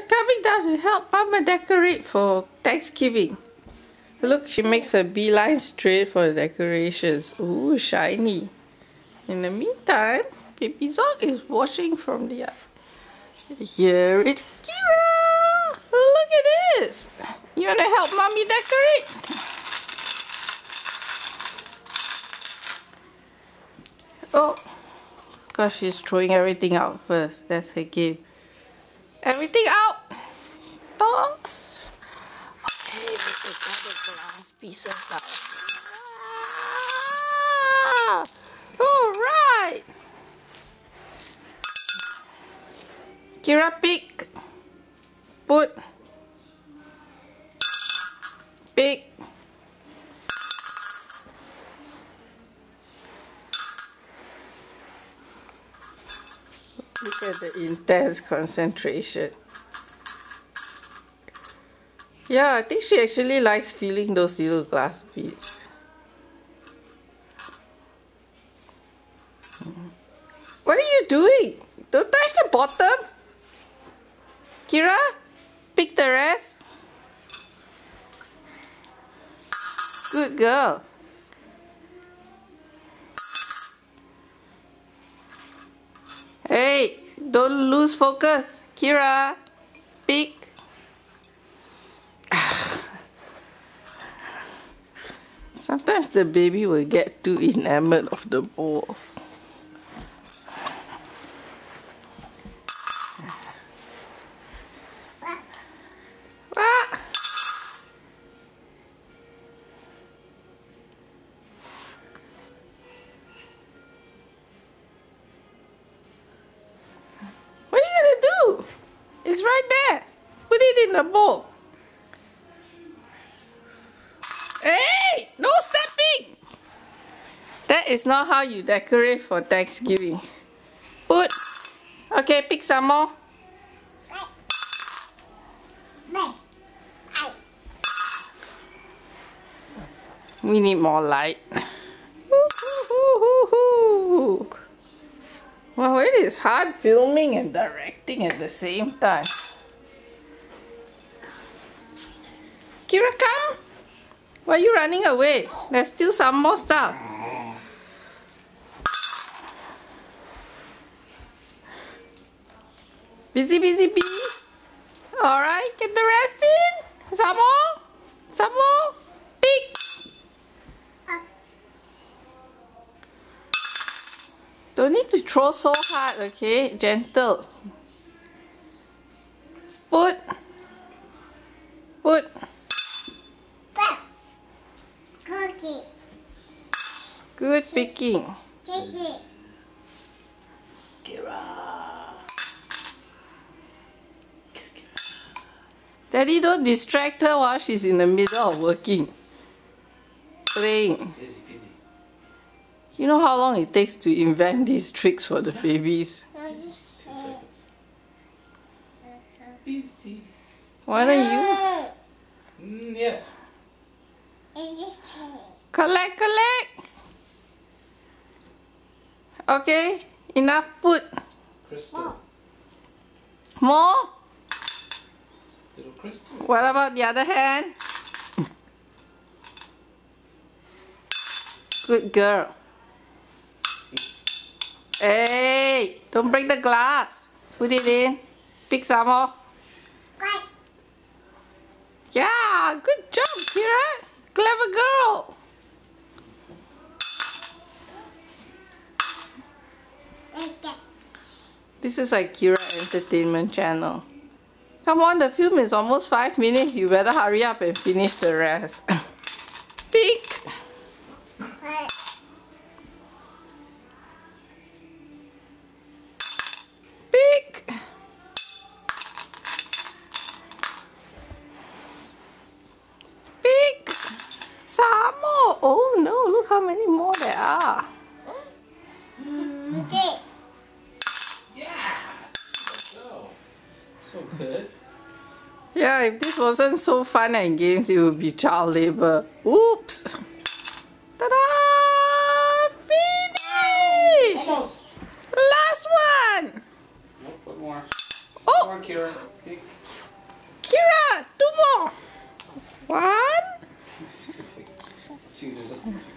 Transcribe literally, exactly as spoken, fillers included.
coming down to help Mama decorate for Thanksgiving. Look, she makes a beeline straight for the decorations. Ooh, shiny. In the meantime, Baby Zog is watching from the other. Here it's Kira! Look at this! You wanna help Mommy decorate? Oh, because she's throwing everything out first. That's her game. Everything out! Toss! Okay, we take all the glass pieces out. Ah! Alright! Kira, pick! Put! Pick! Look at the intense concentration. Yeah, I think she actually likes feeling those little glass beads. What are you doing? Don't touch the bottom. Kira, pick the rest. Good girl. Hey, don't lose focus. Kira, pick. Sometimes the baby will get too enamored of the bowl. Ah. What are you gonna do? It's right there. Put it in the bowl. Hey! No stepping! That is not how you decorate for Thanksgiving. Put. Okay, pick some more. We need more light. Wow, it is hard filming and directing at the same time. Kira, come! Why are you running away? There's still some more stuff. Busy, busy, busy. Alright, get the rest in. Some more. Some more. Pick. Don't need to throw so hard, okay? Gentle. Put. Put. Cookie. Good picking. Kiki. Kira. Daddy, don't distract her while she's in the middle of working. Playing. Busy, busy. You know how long it takes to invent these tricks for the babies? Two seconds. Busy. Why don't you? Mm, yes. It's just Collect, collect! Okay, enough. Put. Crystal. More? Little crystals. What about the other hand? Good girl. Hey, don't break the glass. Put it in. Pick some more. great. Yeah, good job, Kira. Clever girl. This is like Kira Entertainment Channel. Come on, the film is almost five minutes. You better hurry up and finish the rest. Pick. Pick. Pick. Some more. Oh no, look how many more there are. Okay. Yeah. Let's go. So good. Yeah, if this wasn't so fun and games, it would be child labor. Oops. Ta-da! Finish! Almost. Last one! Nope, put more. Oh! More, Kira. Pick. Kira, two more. One. She doesn't.